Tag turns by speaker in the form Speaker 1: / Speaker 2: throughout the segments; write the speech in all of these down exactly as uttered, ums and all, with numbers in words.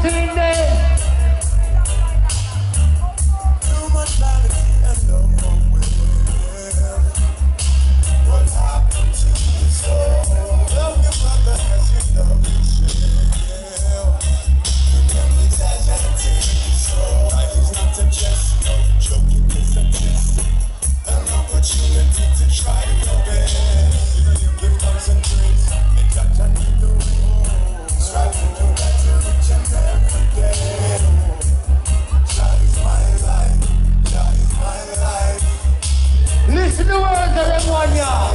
Speaker 1: team there.
Speaker 2: Too much vanity and no more will. What happened to your soul? Love your mother as you love yourself. Remember that vanity control. Life is not a jest, no joking is a test. An opportunity to try your best. Give concentrate, make that and you do. Strive to do that to reach and every day. That is my life, that is my life.
Speaker 1: Listen to the words of them one, y'all.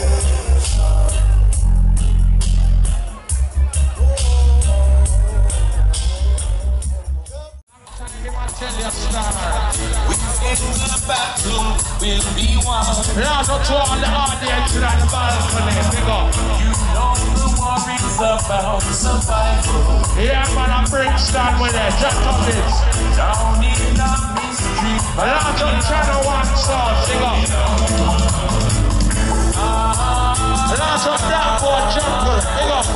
Speaker 2: In the bathroom will be one.
Speaker 1: Now go to all the audience and the balcony. Big up.
Speaker 2: You know the worries about survival.
Speaker 1: Yeah, man, I'm Brixton with it. Just on this.
Speaker 2: Down in a mystery.
Speaker 1: But now just channel one song. Big up. And now just that boy jungle. Big up.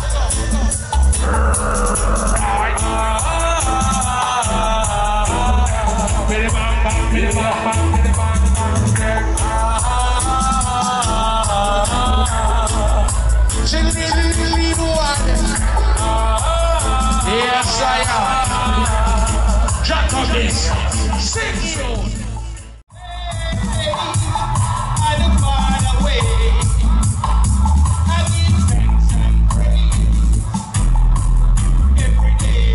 Speaker 1: Billy bang bang, Billy bang bang, Billy bang bang. Sing the little little one. Yes, I am. Jack of this. Sing you.
Speaker 2: I don't find a way. I give thanks and praise every day.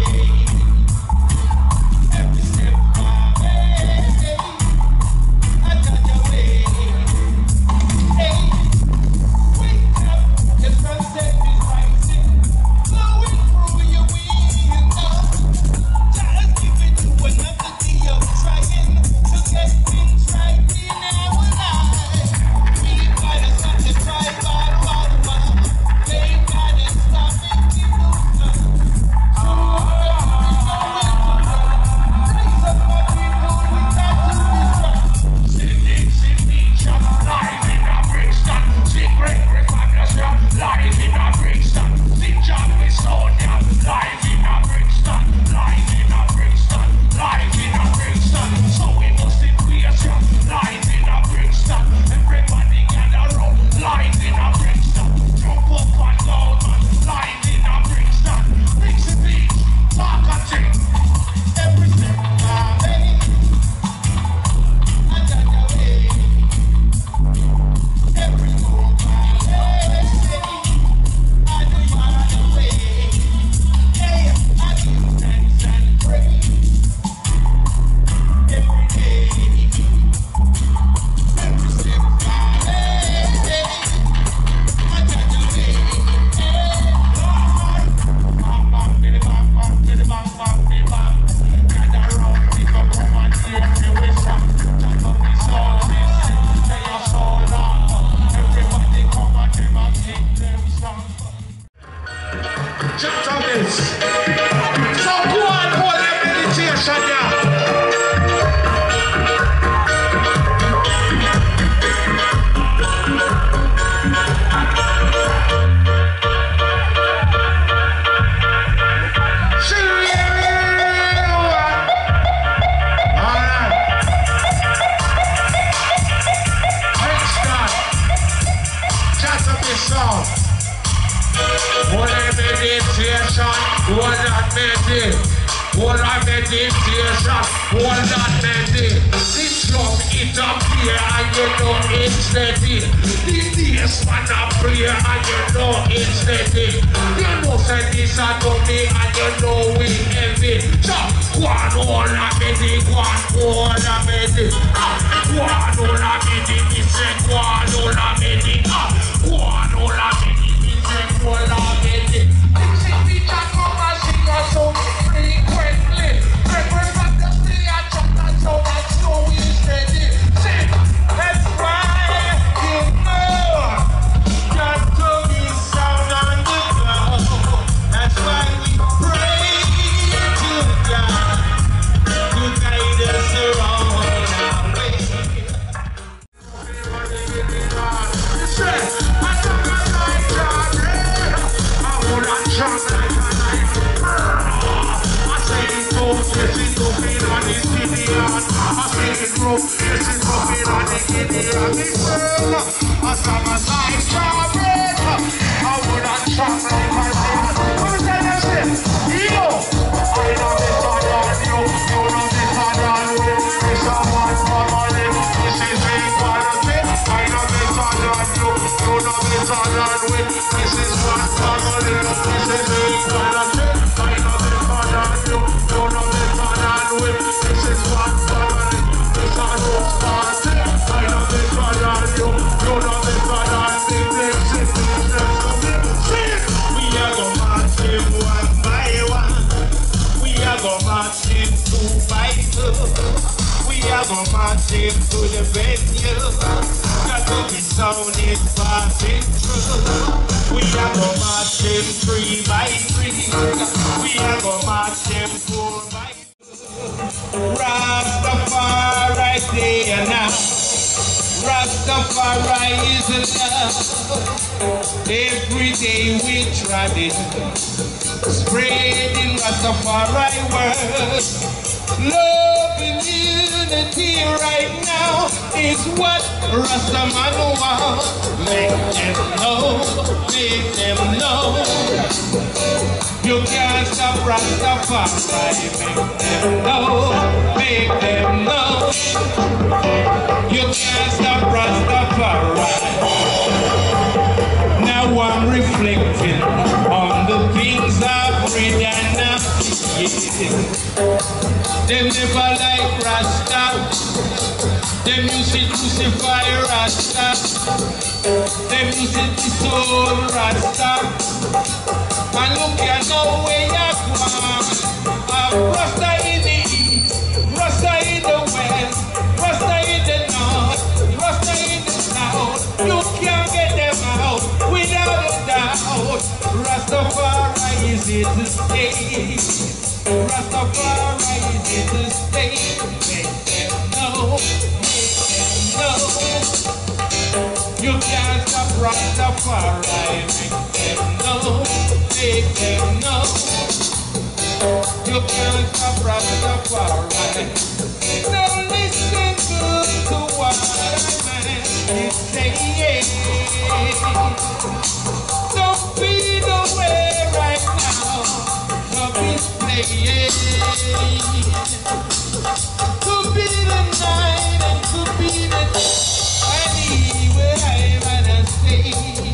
Speaker 2: Every step I make, I got your way. Hey, wake up, the sunset is rising, blowing through your window. Just giving you another day of trying to get things right in our life. We gotta stop the drive by Walmart. They gotta stop making no sense. So raise up my people, we got to be strong.
Speaker 1: Sydney, Sydney, jump live in a Brixton. Secret recorders, live in a Brixton. The job is on ya. Live in a Brixton. Live in a Brixton. Live in a Brixton. So we must increase ya. Live in a Brixton. Everybody gather round. Live in a Brixton. Jump up and down, man. Live in a Brixton. Mix it beat. Talk a thing.
Speaker 2: Every step I make, I got your way. Every move I make, I do my way. Hey, I give thanks and praise every day. Every step I make, I got your way. Hey, Lord,
Speaker 1: Bang bang, billy bang bang, billy bang bang, billy bang. Gather round, people come and hear me whistle. Jack of this all this, they are so long. Everybody come and them and sing them song. Jack of this. So go on, hold that meditation, yeah. Hold on meditation, hold on meditation. This love it up here and you know it's steady. The days man up here and you know it's steady. You know say this a dummy and you know we heavy. So go on hold on meditation, go on hold on meditation. Go on hold on meditation, go on hold on meditation. Go on hold on meditation, go on meditation. This is the chat from a singer so frequently. Reverend Baptist play a chant and so much so we steady. Say, that's why you know got to be sound on the ground. That's why we pray to God to guide us around our way. up. This is coming on the Guinea and the Pearl. As long as I celebrate, I wouldn't stop like I said. Come and tell them this. Yo, I know this on you. You know this on you. This is one family. This is equality. I know this on you. You know this on you. This is one family. This is equality. I know this on you. You know this on you. This is one family. This is one party. I know this on you. You know this on you. Big, big, big, big, big, big. We are gonna march him one by one. We are gonna march him two by two. We are gonna march him to the venue. Got to be sound is passing through. We are gonna march him three by three. We are gonna march him four by two. Rastafari there now. Rastafari is love. Every day we trotting, spreading Rastafari word. Love and unity right now is what Rastaman want. Make them know, make them know. You can't stop Rastafari. Make them know, make them know. You can't stop Rastafari. Now I'm reflecting on the things I've read and yeah. Them never like Rasta. Them used to crucify Rasta. Them used to disown Rasta. And look at now where you're going. Uh, Rasta in the east, Rasta in the west, Rasta in the north, Rasta in the south. You can't get them out without a doubt. Rastafari is here to stay. Rastafari is here to stay. Make them know, make them know. You can't stop Rastafari. Make them know, make them know. You can't stop Rastafari. Now listen good to what man is saying. Don't be the way right now. Don't be playing. To be the night and to be the day where I wanna stay.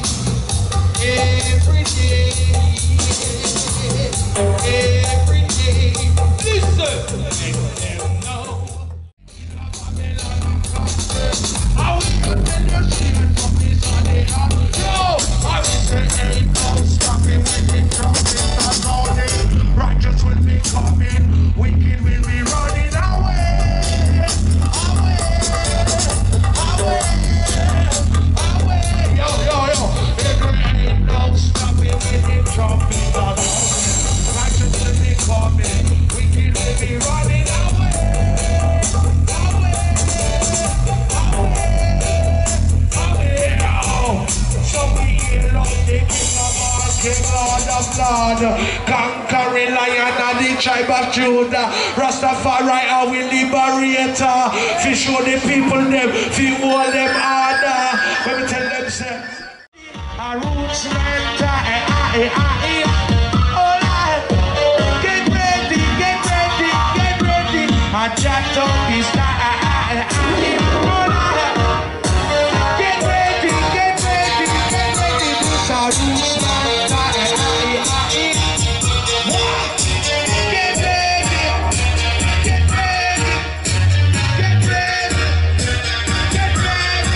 Speaker 1: Every day, every day. Listen, make them know. I will tell you shit from this on the other. Yo, I will say ain't no stopping when it comes in the morning. Righteous will be coming, wicked will be running away, away, away, away. Yo, yo, yo, there ain't no stopping when it comes in the morning. Righteous will be coming, wicked will be running away, away, away, away. Oh, so we love the King of all, King Lord of Lord, conquering Lion of the tribe of Judah. Rastafari are we liberator. Fi show the people them, fi hold them harder. When we tell them say, our roots mentor, eh, ah, eh, ah, eh. Oh Lord, get ready, get ready, get ready. A chat up is that, ah, ah, eh, ah, eh. Oh Lord, get ready, get ready, get ready. This our roots mentor, eh, ah, eh, ah, eh. Get ready, get ready, get ready, get ready.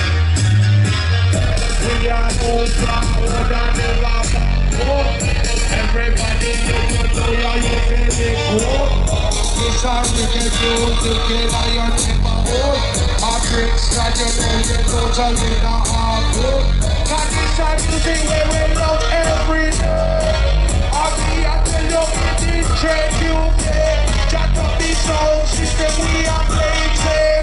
Speaker 1: We are more proud than ever before. Everybody you know you feel it good. It's a wicked rule to kill a your neighborhood. A bricks that you know you totally not all good. Cause it's a music where we love every day. I'll be at the look at the trade you pay. Jack up the sound system we are playing.